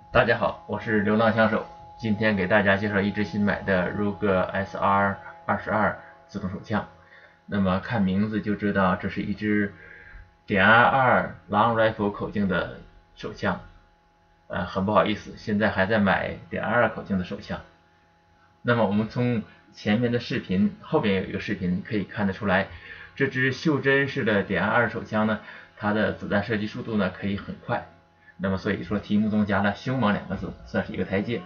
大家好，我是流浪枪手，今天给大家介绍一支新买的 Ruger SR-22自动手枪。那么看名字就知道这是一支.22 Long Rifle 口径的手枪。很不好意思，现在还在买.22口径的手枪。那么我们从前面的视频，后边有一个视频可以看得出来，这支袖珍式的.22手枪呢，它的子弹射击速度呢可以很快。那么所以说题目中加了凶猛2个字，算是一个台阶。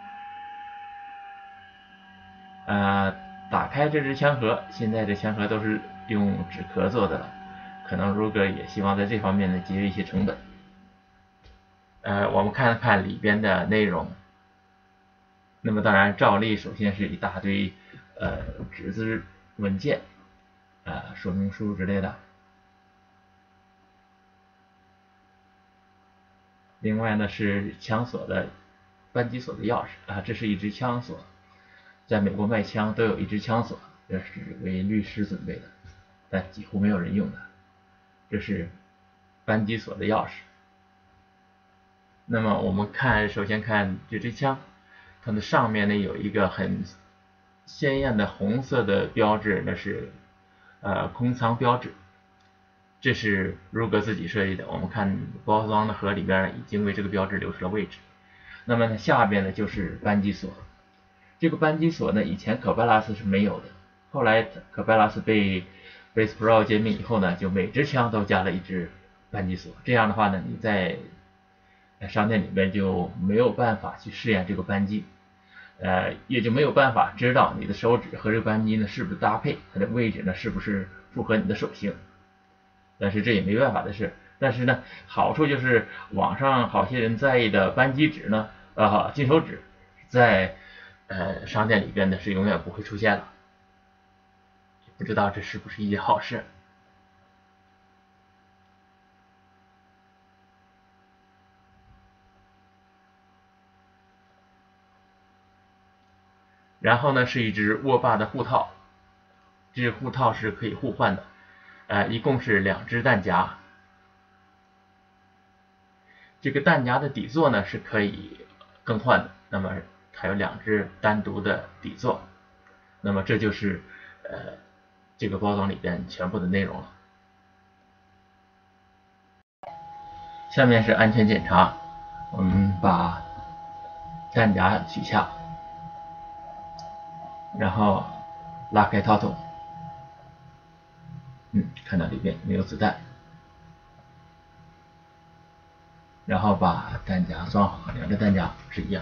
打开这支枪盒，现在这枪盒都是用纸壳做的了，可能Ruger也希望在这方面呢节约一些成本。我们看看里边的内容。那么当然照例首先是一大堆纸质文件，说明书之类的。另外呢是枪锁的扳机锁的钥匙这是一支枪锁，在美国卖枪都有一支枪锁，这是为律师准备的，但几乎没有人用的。这是扳机锁的钥匙。那么我们首先看这支枪，它的上面呢有一个很鲜艳的红色的标志，那是空仓标志。这是Ruger自己设计的，我们看包装的盒里边已经为这个标志留出了位置。那么它下边呢就是扳机锁，这个扳机锁呢以前可拜拉斯是没有的，后来可拜拉斯被 Bass Pro 兼并以后呢，就每支枪都加了一支扳机锁，这样的话呢，你在商店里面就没有办法去试验这个扳机，也就没有办法知道你的手指和这个扳机呢是不是搭配，它的位置呢是不是符合你的手型。但是这也没办法的事。但是呢，好处就是网上好些人在意的扳机指呢，金手指，在商店里边呢是永远不会出现了。不知道这是不是一件好事。然后呢是一只握把的护套，这护套是可以互换的，一共是2只弹夹。这个弹夹的底座呢是可以更换的，那么它有2只单独的底座。那么这就是这个包装里边全部的内容了。下面是安全检查，我们把弹夹取下，然后拉开套筒，看到里边没有子弹，然后把弹夹装好，2个弹夹是一样。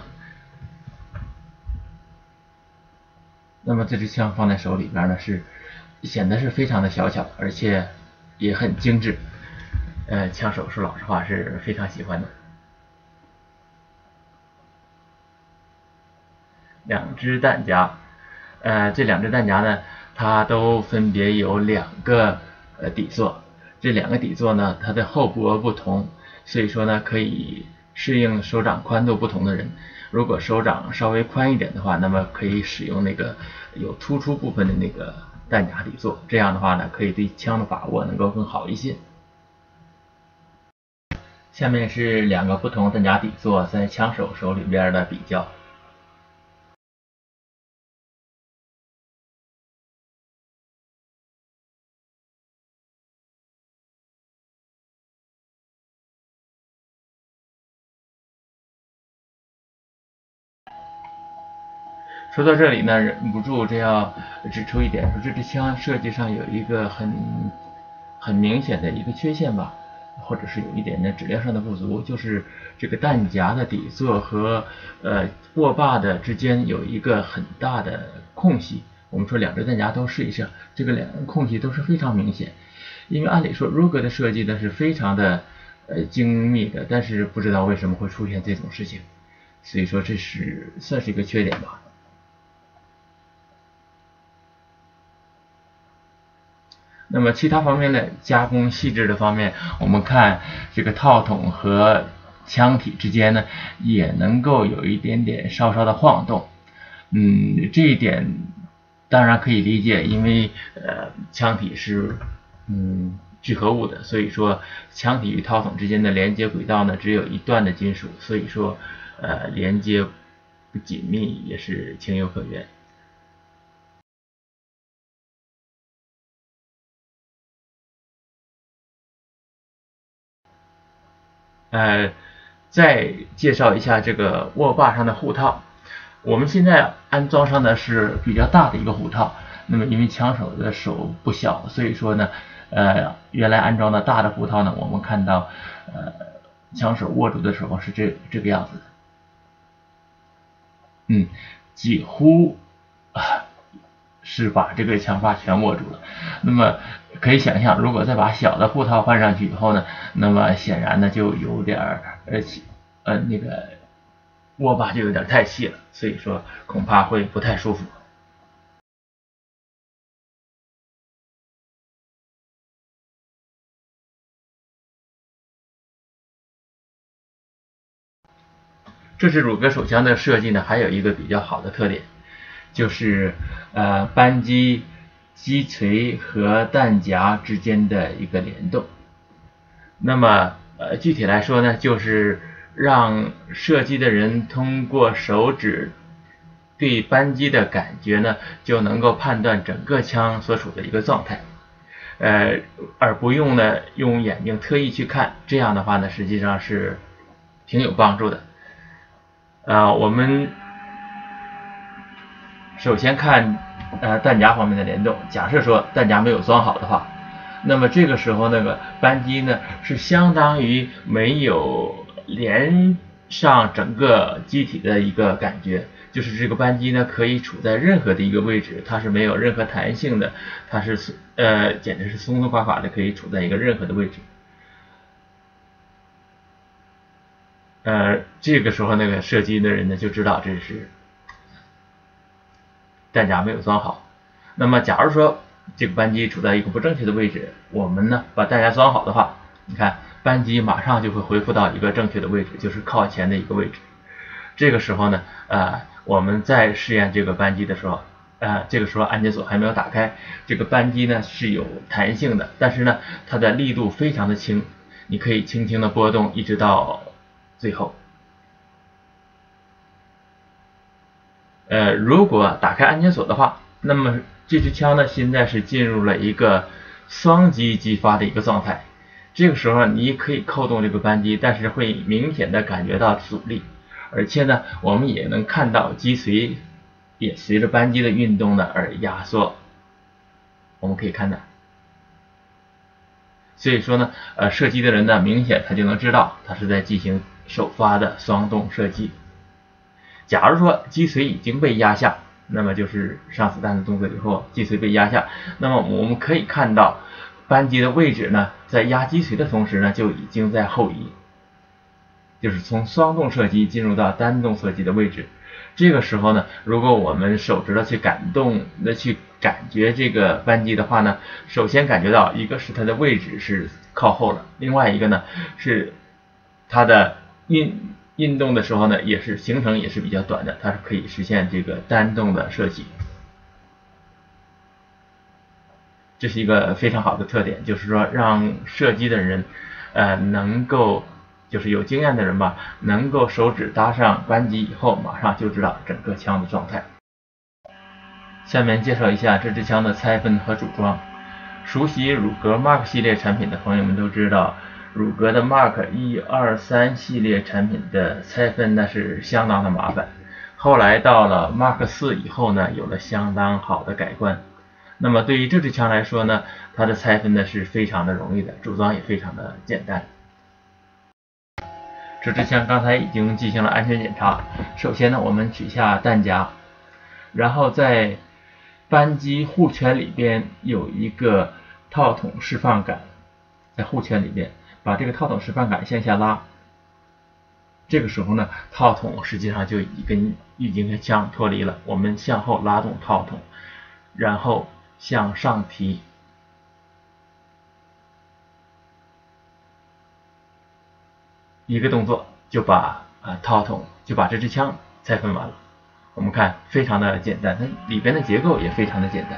那么这支枪放在手里边呢，显得是非常的小巧，而且也很精致。枪手说老实话是非常喜欢的。2只弹夹，这2只弹夹呢，它都分别有2个底座。这2个底座呢，它的厚薄不同，所以说呢，可以适应手掌宽度不同的人。如果手掌稍微宽一点的话，那么可以使用那个有突出部分的那个弹夹底座，这样的话呢，可以对枪的把握能够更好一些。下面是2个不同弹夹底座在枪手手里边的比较。说到这里呢，忍不住这要指出一点，说这支枪设计上有一个很明显的一个缺陷吧，或者是有一点的质量上的不足，就是这个弹夹的底座和握把的之间有一个很大的空隙。我们说2只弹夹都试一试，这个2个空隙都是非常明显。因为按理说 Ruger 的设计呢是非常的精密的，但是不知道为什么会出现这种事情，所以说这算是一个缺点吧。那么其他方面的加工细致的方面，我们看这个套筒和枪体之间呢，也能够有一点点稍稍的晃动。这一点当然可以理解，因为枪体是聚合物的，所以说枪体与套筒之间的连接轨道呢只有一段的金属，所以说连接不紧密也是情有可原。再介绍一下这个握把上的护套。我们现在安装上的是比较大的一个护套，那么因为枪手的手不小，所以说呢，原来安装的大的护套呢，我们看到，枪手握住的时候是这个样子的，几乎是把这个枪把全握住了。那么可以想象，如果再把小的护套换上去以后呢，那么显然呢就有点那个握把就有点太细了，所以说恐怕会不太舒服。这支弩格手枪的设计呢，还有一个比较好的特点，就是扳机、击锤和弹夹之间的一个联动。那么具体来说呢，就是让射击的人通过手指对扳机的感觉呢，就能够判断整个枪所处的一个状态，而不用呢用眼睛特意去看，这样的话呢，实际上是挺有帮助的。我们首先看弹夹方面的联动。假设说弹夹没有装好的话，那么这个时候那个扳机呢是相当于没有连上整个机体的一个感觉，就是这个扳机呢可以处在任何的一个位置，它是没有任何弹性的，它是简直是松松垮垮的，可以处在一个任何的位置。这个时候那个射击的人呢就知道这是弹夹没有装好。那么假如说这个扳机处在一个不正确的位置，我们呢把弹夹装好的话，你看扳机马上就会恢复到一个正确的位置，就是靠前的一个位置。这个时候呢我们在试验这个扳机的时候，这个时候安检锁还没有打开，这个扳机呢是有弹性的，但是呢它的力度非常的轻，你可以轻轻的拨动一直到最后。如果打开安检锁的话，那么这支枪呢现在是进入了一个双击击发的一个状态。这个时候你可以扣动这个扳机，但是会明显的感觉到阻力，而且呢我们也能看到击锤也随着扳机的运动呢而压缩，我们可以看到。所以说呢射击的人呢明显他就能知道他是在进行首发的双动射击。假如说击锤已经被压下，那么就是上子弹的动作以后，击锤被压下，那么我们可以看到扳机的位置呢在压击锤的同时呢就已经在后移，就是从双动射击进入到单动射击的位置。这个时候呢，如果我们手指头去去感觉这个扳机的话呢，首先感觉到一个是它的位置是靠后了，另外一个呢是它的运动的时候呢也是行程也是比较短的，它是可以实现这个单动的射击。这是一个非常好的特点，就是说让射击的人能够就是有经验的人吧，能够手指搭上扳机以后马上就知道整个枪的状态。下面介绍一下这支枪的拆分和组装。熟悉弩格 Mark 系列产品的朋友们都知道，弩格的 Mark 1、2、3系列产品的拆分那是相当的麻烦，后来到了 Mark 4以后呢，有了相当好的改观。那么对于这支枪来说呢，它的拆分呢是非常的容易的，组装也非常的简单。这支枪刚才已经进行了安全检查，首先呢我们取下弹夹，然后在扳机护圈里边有一个套筒释放杆，在护圈里边把这个套筒释放杆向下拉，这个时候呢套筒实际上就已经跟枪脱离了，我们向后拉动套筒，然后向上提，一个动作就把套筒就把这支枪拆分完了。我们看非常的简单，它里边的结构也非常的简单。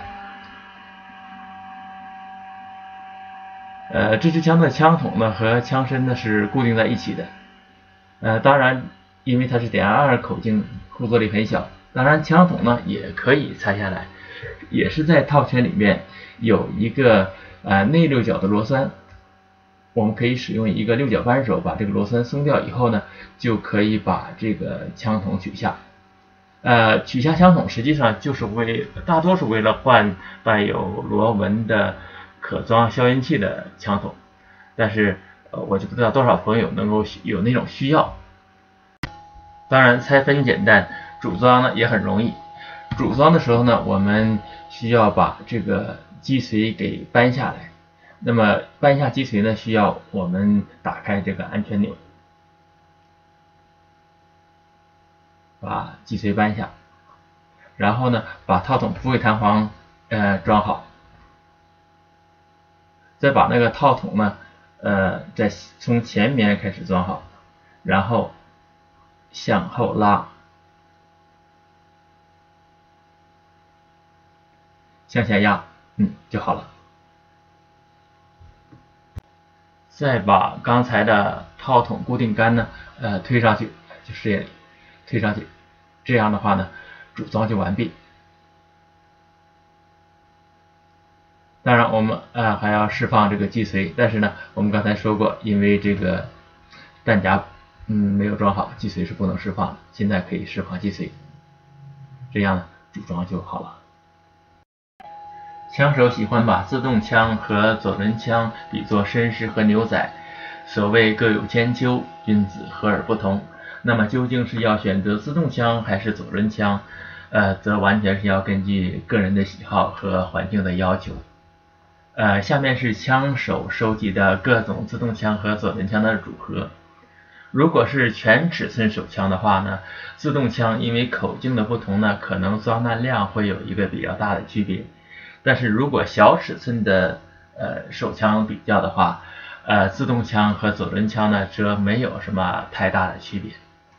这支枪的枪筒呢和枪身呢是固定在一起的。当然因为它是点2口径，后坐力很小。当然枪筒呢也可以拆下来，也是在套圈里面有一个内6角的螺栓，我们可以使用一个6角扳手把这个螺栓松掉以后呢，就可以把这个枪筒取下。取下枪筒实际上就是大多数为了换带有螺纹的可装消音器的枪筒，但是我就不知道多少朋友能够有那种需要。当然拆分简单，组装呢也很容易。组装的时候呢，我们需要把这个击锤给扳下来。那么扳下击锤呢，需要我们打开这个安全钮，把击锤扳下，然后呢把套筒复位弹簧装好，再把那个套筒呢再从前面开始装好，然后向后拉，向下压，就好了。再把刚才的套筒固定杆呢推上去，就事业里推上去，这样的话呢组装就完毕。当然我们还要释放这个击锤，但是呢我们刚才说过，因为这个弹夹没有装好，击锤是不能释放的，现在可以释放击锤，这样呢组装就好了。枪手喜欢把自动枪和左轮枪比作绅士和牛仔，所谓各有千秋，君子和而不同。那么究竟是要选择自动枪还是左轮枪，则完全是要根据个人的喜好和环境的要求。下面是枪手收集的各种自动枪和左轮枪的组合。如果是全尺寸手枪的话呢，自动枪因为口径的不同呢，可能装弹量会有一个比较大的区别。但是如果小尺寸的手枪比较的话，自动枪和左轮枪呢则没有什么太大的区别。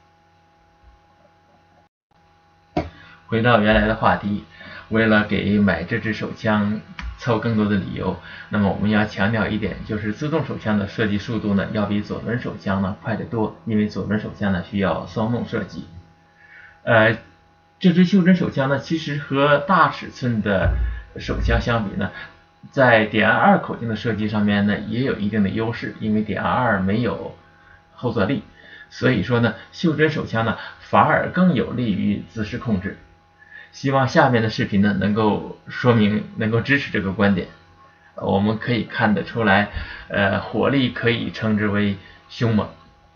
回到原来的话题，为了给买这支手枪凑更多的理由，那么我们要强调一点，就是自动手枪的设计速度呢要比左轮手枪呢快得多，因为左轮手枪呢需要双弄设计。这支袖珍手枪呢其实和大尺寸的手枪相比呢，在点2口径的设计上面呢也有一定的优势，因为点2没有后坐力，所以说呢袖珍手枪呢反而更有利于姿势控制。希望下面的视频呢能够支持这个观点。我们可以看得出来，火力可以称之为凶猛。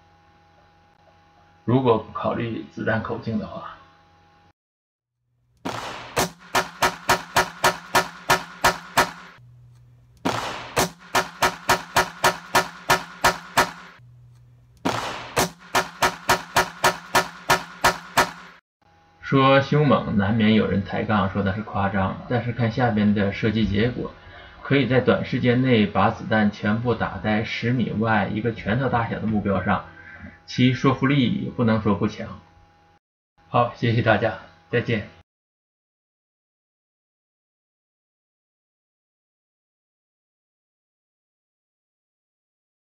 如果不考虑子弹口径的话。说凶猛，难免有人抬杠说的是夸张，但是看下边的射击结果，可以在短时间内把子弹全部打在10米外一个拳头大小的目标上，其说服力不能说不强。好，谢谢大家，再见。